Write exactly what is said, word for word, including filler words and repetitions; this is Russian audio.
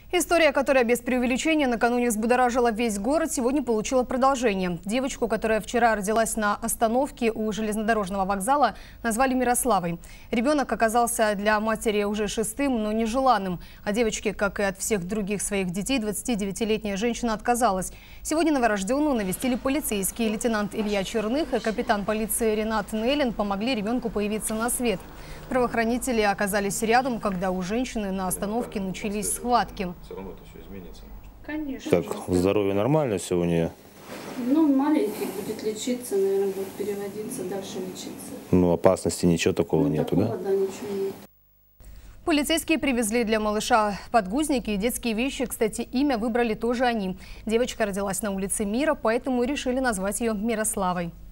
История, которая без преувеличения накануне взбудоражила весь город, сегодня получила продолжение. Девочку, которая вчера родилась на остановке у железнодорожного вокзала, назвали Мирославой. Ребенок оказался для матери уже шестым, но нежеланным. А девочке, как и от всех других своих детей, двадцатидевятилетняя женщина отказалась. Сегодня новорожденную навестили полицейские. Лейтенант Илья Черных и капитан полиции Ренат Нелин помогли ребенку появиться на свет. Правоохранители оказались рядом, когда у женщины на остановке начались схватки. Все равно это все изменится. Конечно. Так, здоровье нормально все у нее? Ну, маленький будет лечиться, наверное, будет переводиться, дальше лечиться. Ну, опасности ничего такого ну, нету, такого, да? да, ничего нет. Полицейские привезли для малыша подгузники и детские вещи. Кстати, имя выбрали тоже они. Девочка родилась на улице Мира, поэтому решили назвать ее Мирославой.